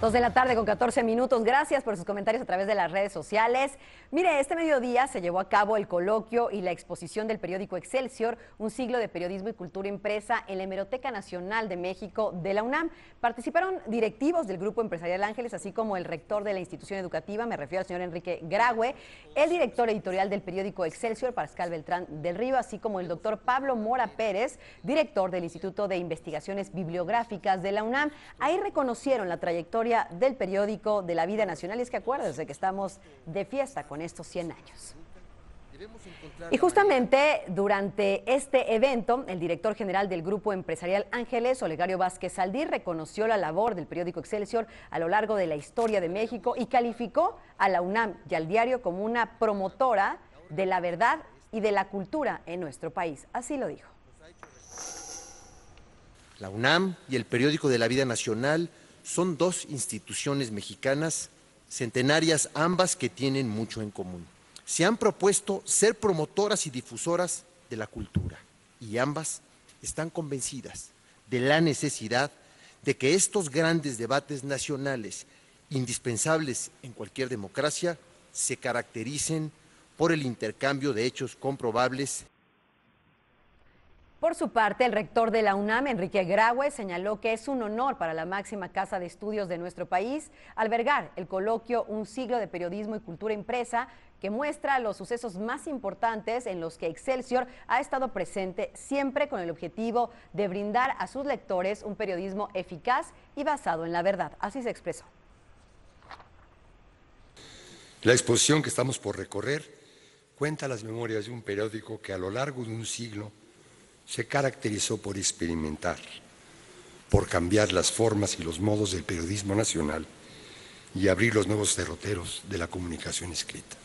2:14 p.m. Gracias por sus comentarios a través de las redes sociales. Mire, este mediodía se llevó a cabo el coloquio y la exposición del periódico Excelsior, un siglo de periodismo y cultura impresa en la Hemeroteca Nacional de México de la UNAM. Participaron directivos del Grupo Empresarial Ángeles, así como el rector de la institución educativa, me refiero al señor Enrique Graue, el director editorial del periódico Excelsior, Pascal Beltrán del Río, así como el doctor Pablo Mora Pérez, director del Instituto de Investigaciones Bibliográficas de la UNAM. Ahí reconocieron la trayectoria del periódico, de la vida nacional, y es que acuérdense que estamos de fiesta con estos 100 años. Y justamente durante este evento, el director general del Grupo Empresarial Ángeles, Olegario Vázquez Saldí, reconoció la labor del periódico Excelsior a lo largo de la historia de México y calificó a la UNAM y al diario como una promotora de la verdad y de la cultura en nuestro país. Así lo dijo. La UNAM y el periódico de la vida nacional son dos instituciones mexicanas centenarias, ambas que tienen mucho en común. Se han propuesto ser promotoras y difusoras de la cultura y ambas están convencidas de la necesidad de que estos grandes debates nacionales, indispensables en cualquier democracia, se caractericen por el intercambio de hechos comprobables. Por su parte, el rector de la UNAM, Enrique Graue, señaló que es un honor para la máxima casa de estudios de nuestro país albergar el coloquio Un siglo de periodismo y cultura impresa, que muestra los sucesos más importantes en los que Excelsior ha estado presente, siempre con el objetivo de brindar a sus lectores un periodismo eficaz y basado en la verdad. Así se expresó. La exposición que estamos por recorrer cuenta las memorias de un periódico que a lo largo de un siglo se caracterizó por experimentar, por cambiar las formas y los modos del periodismo nacional y abrir los nuevos derroteros de la comunicación escrita.